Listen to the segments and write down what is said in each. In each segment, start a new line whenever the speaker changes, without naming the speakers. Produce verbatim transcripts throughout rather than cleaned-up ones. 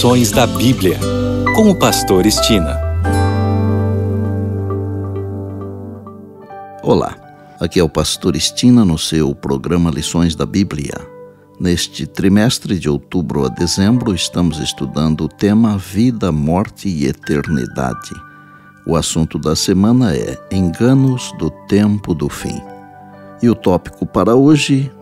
Lições da Bíblia, com o pastor Estina.
Olá, aqui é o pastor Estina no seu programa Lições da Bíblia. Neste trimestre de outubro a dezembro, estamos estudando o tema Vida, Morte e Eternidade. O assunto da semana é Enganos do Tempo do Fim. E o tópico para hoje,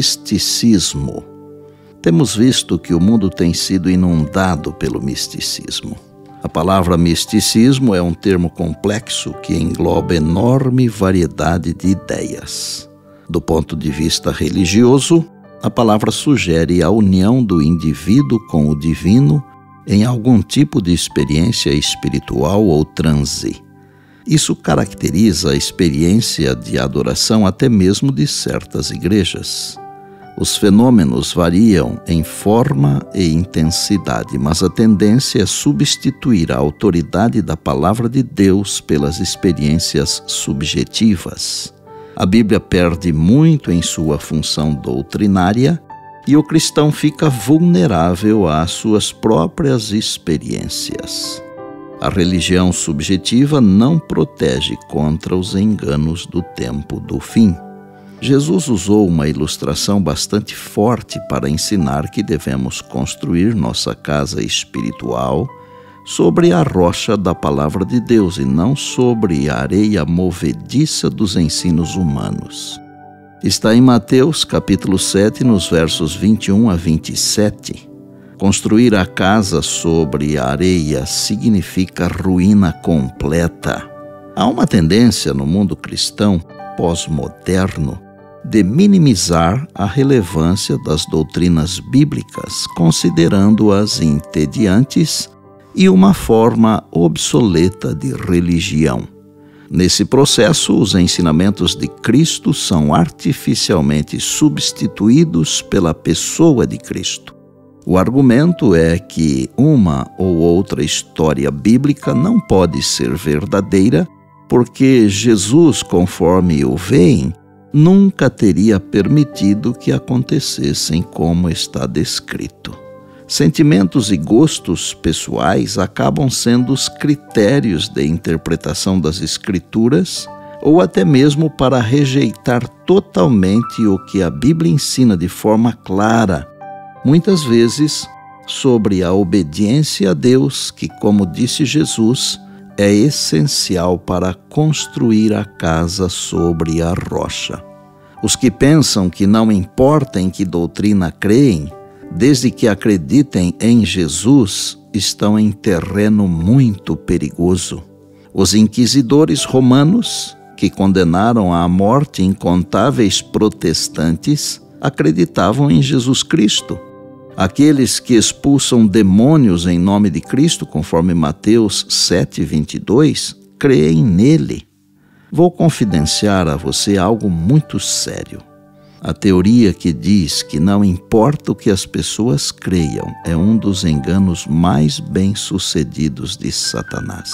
misticismo. Temos visto que o mundo tem sido inundado pelo misticismo. A palavra misticismo é um termo complexo que engloba enorme variedade de ideias. Do ponto de vista religioso, a palavra sugere a união do indivíduo com o divino em algum tipo de experiência espiritual ou transe. Isso caracteriza a experiência de adoração até mesmo de certas igrejas. Os fenômenos variam em forma e intensidade, mas a tendência é substituir a autoridade da palavra de Deus pelas experiências subjetivas. A Bíblia perde muito em sua função doutrinária e o cristão fica vulnerável às suas próprias experiências. A religião subjetiva não protege contra os enganos do tempo do fim. Jesus usou uma ilustração bastante forte para ensinar que devemos construir nossa casa espiritual sobre a rocha da palavra de Deus e não sobre a areia movediça dos ensinos humanos. Está em Mateus capítulo sete, nos versos vinte e um a vinte e sete. Construir a casa sobre a areia significa ruína completa. Há uma tendência no mundo cristão pós-moderno de minimizar a relevância das doutrinas bíblicas, considerando-as entediantes e uma forma obsoleta de religião. Nesse processo, os ensinamentos de Cristo são artificialmente substituídos pela pessoa de Cristo. O argumento é que uma ou outra história bíblica não pode ser verdadeira porque Jesus, conforme o veem, nunca teria permitido que acontecessem como está descrito. Sentimentos e gostos pessoais acabam sendo os critérios de interpretação das Escrituras ou até mesmo para rejeitar totalmente o que a Bíblia ensina de forma clara, muitas vezes sobre a obediência a Deus, que, como disse Jesus, é essencial para construir a casa sobre a rocha. Os que pensam que não importa em que doutrina creem, desde que acreditem em Jesus, estão em terreno muito perigoso. Os inquisidores romanos, que condenaram à morte incontáveis protestantes, acreditavam em Jesus Cristo. Aqueles que expulsam demônios em nome de Cristo, conforme Mateus sete, vinte e dois, creem nele. Vou confidenciar a você algo muito sério. A teoria que diz que não importa o que as pessoas creiam é um dos enganos mais bem-sucedidos de Satanás.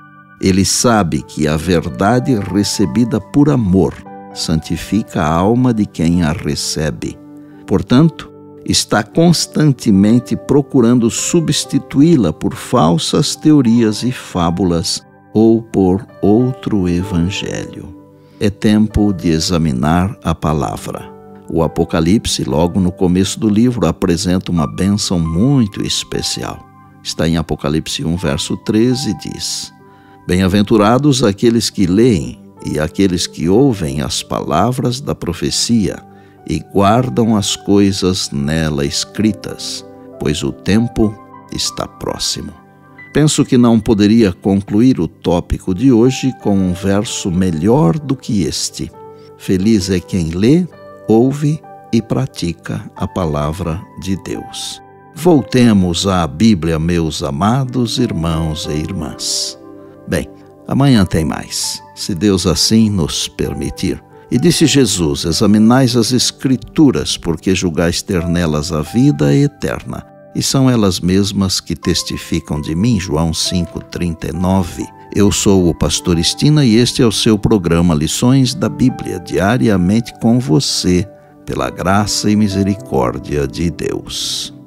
Ele sabe que a verdade recebida por amor santifica a alma de quem a recebe. Portanto, está constantemente procurando substituí-la por falsas teorias e fábulas ou por outro evangelho. É tempo de examinar a palavra. O Apocalipse, logo no começo do livro, apresenta uma bênção muito especial. Está em Apocalipse um, verso treze, diz: Bem-aventurados aqueles que leem e aqueles que ouvem as palavras da profecia e guardam as coisas nela escritas, pois o tempo está próximo. Penso que não poderia concluir o tópico de hoje com um verso melhor do que este. Feliz é quem lê, ouve e pratica a palavra de Deus. Voltemos à Bíblia, meus amados irmãos e irmãs. Bem, amanhã tem mais, se Deus assim nos permitir. E disse Jesus: examinais as Escrituras, porque julgais ter nelas a vida eterna, e são elas mesmas que testificam de mim. João cinco, trinta e nove. Eu sou o pastor Estina e este é o seu programa Lições da Bíblia, diariamente com você, pela graça e misericórdia de Deus.